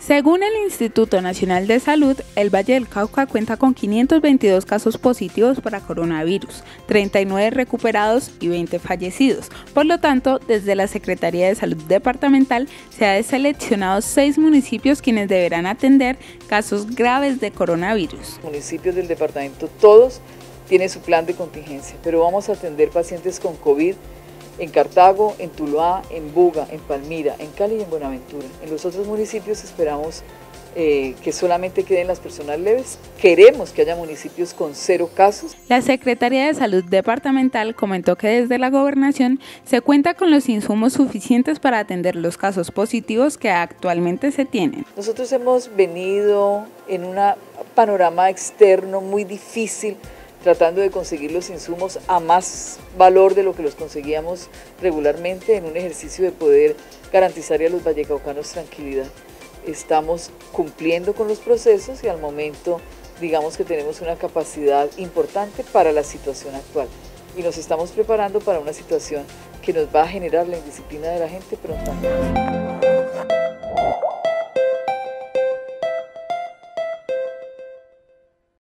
Según el Instituto Nacional de Salud, el Valle del Cauca cuenta con 522 casos positivos para coronavirus, 39 recuperados y 20 fallecidos. Por lo tanto, desde la Secretaría de Salud Departamental se ha seleccionado 6 municipios quienes deberán atender casos graves de coronavirus. Los municipios del departamento todos tienen su plan de contingencia, pero vamos a atender pacientes con COVID en Cartago, en Tuluá, en Buga, en Palmira, en Cali y en Buenaventura. En los otros municipios esperamos que solamente queden las personas leves. Queremos que haya municipios con 0 casos. La Secretaría de Salud Departamental comentó que desde la Gobernación se cuenta con los insumos suficientes para atender los casos positivos que actualmente se tienen. Nosotros hemos venido en un panorama externo muy difícil, tratando de conseguir los insumos a más valor de lo que los conseguíamos regularmente en un ejercicio de poder garantizar a los vallecaucanos tranquilidad. Estamos cumpliendo con los procesos y al momento digamos que tenemos una capacidad importante para la situación actual y nos estamos preparando para una situación que nos va a generar la indisciplina de la gente prontamente.